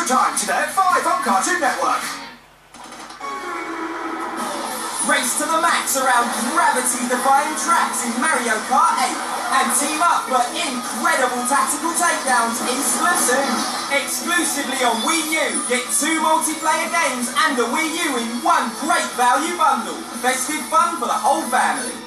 time today at 5 on Cartoon Network. Race to the max around gravity-defying tracks in Mario Kart 8 and team up for incredible tactical takedowns in Splatoon. Exclusively on Wii U, get 2 multiplayer games and a Wii U in one great value bundle. Festive fun for the whole family.